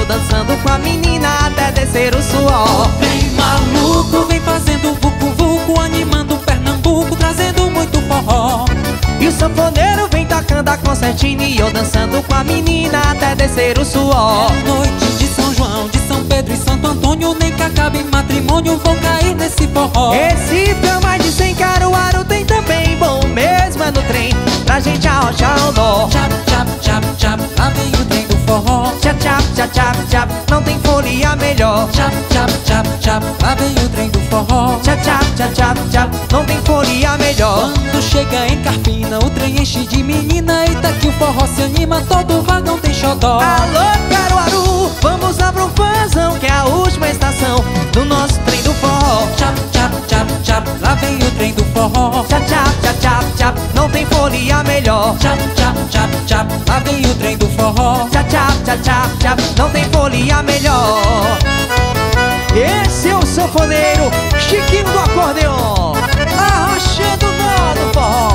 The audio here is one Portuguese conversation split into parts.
dançando com a menina até descer o suor. O trem maluco vem fazendo vucu-vucu, animando Pernambuco, trazendo muito forró. E o sanfoneiro vem tocando a concertina e eu dançando com a menina até descer o suor. É noite de São João, de São Pedro e Santo Antônio, nem que acabe em matrimônio, vou cair nesse forró. Recife é mais de 100, Caruaru tem também, bom mesmo é no trem, pra gente arrochar o nó. Tchap, tchap, tchap, tchap, lá vem o trem do forró. Tchap, tchap, tchap, tchap, tchap, não tem folia melhor. Tchap, tchap, tchap, tchap, lá vem o trem do forró. Tchap, tchap, tchap, tchap, tchap, não tem folia melhor. Quando chega em Carpina, o trem enche de menina, e daqui o forró se anima, todo vagão tem xodó. Alô, Caruaru, vamos lá pro fãzão, que é a última estação do nosso trem do forró. Tchap, tchap, tchap, tchap, lá vem o trem do forró. Tchap, tchap, tchap, tchap, tchap, não tem folia melhor. Tchap, tchap, tchap, tchap, lá vem o trem do forró. Tchap, tchap, tchap, tchap, tchap, não tem folia melhor. Esse é o sanfoneiro Chiquinho do acordeon, arrochando o nó do forró.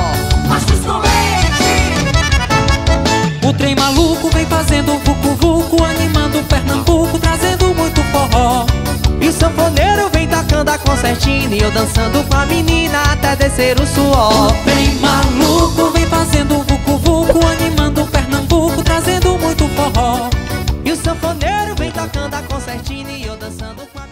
O trem maluco vem fazendo vucu-vucu, animando Pernambuco, trazendo muito forró. E o sanfoneiro vem tocando a concertina e eu dançando com a menina até descer o suor. O trem maluco vem fazendo vucu-vucu, animando Pernambuco, trazendo muito forró. E o sanfoneiro vem tocando a concertina e eu dançando com a